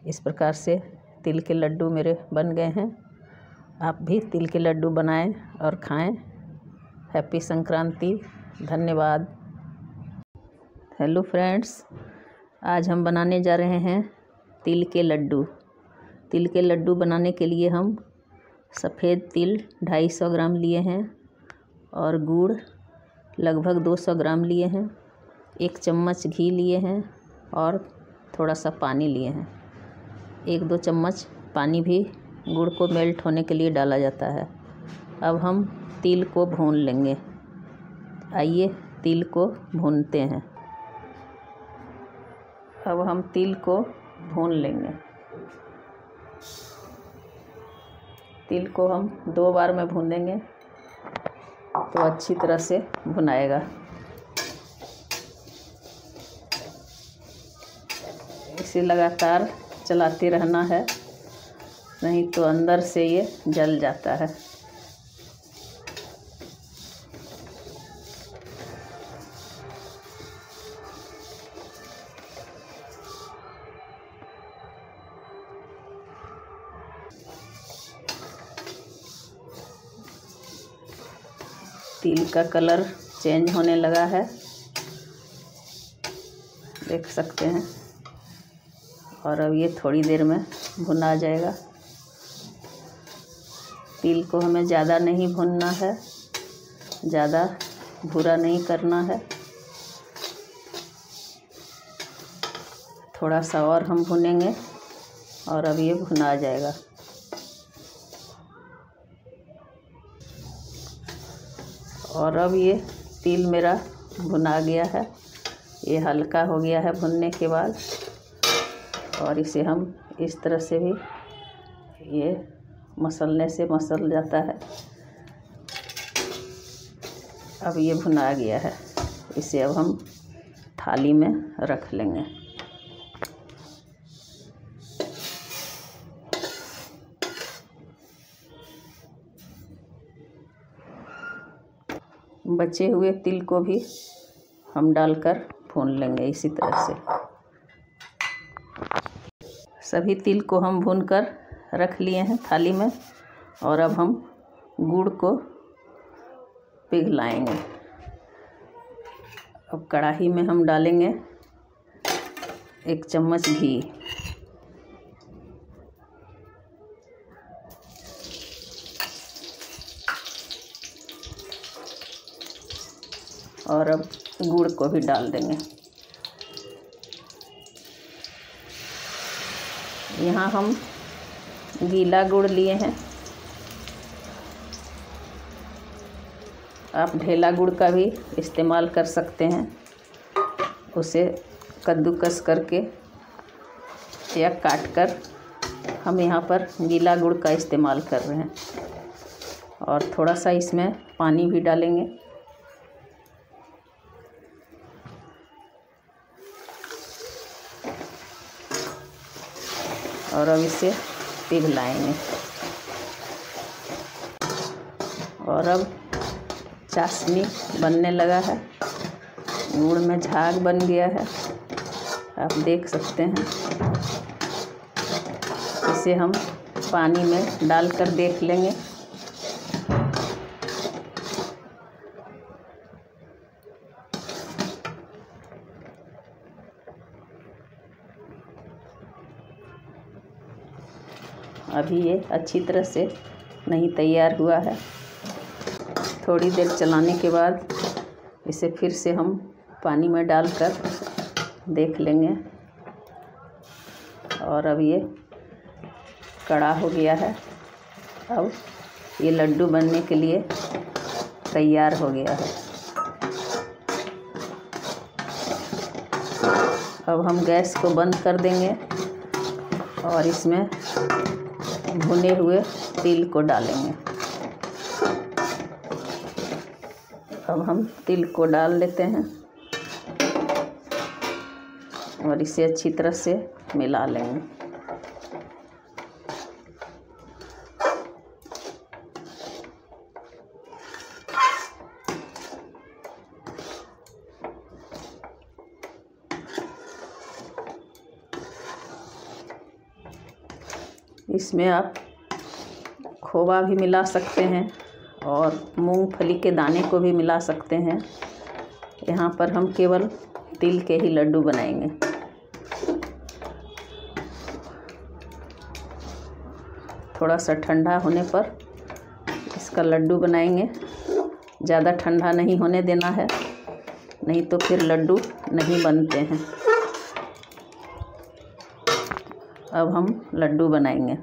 इस प्रकार से तिल के लड्डू मेरे बन गए हैं। आप भी तिल के लड्डू बनाएं और खाएं। हैप्पी संक्रांति। धन्यवाद। हेलो फ्रेंड्स, आज हम बनाने जा रहे हैं तिल के लड्डू। तिल के लड्डू बनाने के लिए हम सफ़ेद तिल 250 ग्राम लिए हैं और गुड़ लगभग 200 ग्राम लिए हैं। 1 चम्मच घी लिए हैं और थोड़ा सा पानी लिए हैं। 1-2 चम्मच पानी भी गुड़ को मेल्ट होने के लिए डाला जाता है। अब हम तिल को भून लेंगे। आइए तिल को भूनते हैं। अब हम तिल को भून लेंगे। तिल को हम 2 बार में भूनेंगे तो अच्छी तरह से भुनाएगा। इसे लगातार चलाते रहना है, नहीं तो अंदर से ये जल जाता है। तिल का कलर चेंज होने लगा है, देख सकते हैं। और अब ये थोड़ी देर में भुना जाएगा। तिल को हमें ज़्यादा नहीं भूनना है, ज़्यादा भूरा नहीं करना है। थोड़ा सा और हम भुनेंगे और अब ये भुना जाएगा। और अब ये तिल मेरा भुना गया है। ये हल्का हो गया है भुनने के बाद। और इसे हम इस तरह से भी ये मसलने से मसल जाता है। अब ये भुना गया है। इसे अब हम थाली में रख लेंगे। बचे हुए तिल को भी हम डालकर भून लेंगे इसी तरह से। सभी तिल को हम भूनकर रख लिए हैं थाली में। और अब हम गुड़ को पिघलाएंगे। अब कढ़ाई में हम डालेंगे 1 चम्मच घी। और अब गुड़ को भी डाल देंगे। यहाँ हम गीला गुड़ लिए हैं। आप ढेला गुड़ का भी इस्तेमाल कर सकते हैं। उसे कद्दूकस करके या काट कर हम यहाँ पर गीला गुड़ का इस्तेमाल कर रहे हैं। और थोड़ा सा इसमें पानी भी डालेंगे। और अब इसे पिघलाएंगे। और अब चाशनी बनने लगा है। गुड़ में झाग बन गया है, आप देख सकते हैं। इसे हम पानी में डालकर देख लेंगे। अभी ये अच्छी तरह से नहीं तैयार हुआ है। थोड़ी देर चलाने के बाद इसे फिर से हम पानी में डालकर देख लेंगे। और अब ये कड़ा हो गया है। अब ये लड्डू बनने के लिए तैयार हो गया है। अब हम गैस को बंद कर देंगे और इसमें भुने हुए तिल को डालेंगे। अब हम तिल को डाल लेते हैं और इसे अच्छी तरह से मिला लेंगे। इसमें आप खोवा भी मिला सकते हैं और मूंगफली के दाने को भी मिला सकते हैं। यहाँ पर हम केवल तिल के ही लड्डू बनाएंगे। थोड़ा सा ठंडा होने पर इसका लड्डू बनाएंगे। ज़्यादा ठंडा नहीं होने देना है, नहीं तो फिर लड्डू नहीं बनते हैं। अब हम लड्डू बनाएंगे।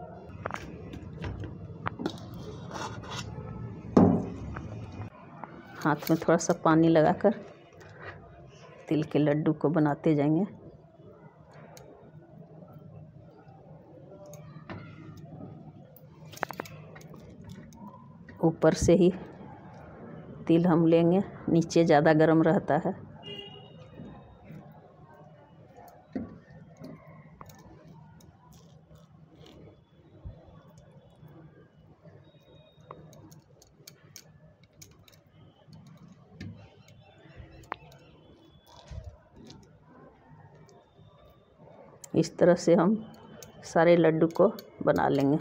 हाथ में थोड़ा सा पानी लगाकर तिल के लड्डू को बनाते जाएंगे। ऊपर से ही तिल हम लेंगे, नीचे ज़्यादा गर्म रहता है। इस तरह से हम सारे लड्डू को बना लेंगे।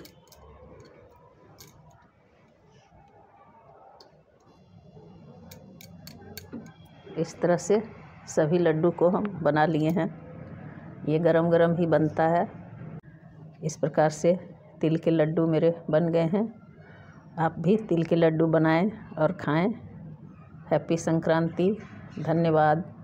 इस तरह से सभी लड्डू को हम बना लिए हैं। ये गरम गरम ही बनता है। इस प्रकार से तिल के लड्डू मेरे बन गए हैं। आप भी तिल के लड्डू बनाएं और खाएं। हैप्पी संक्रांति। धन्यवाद।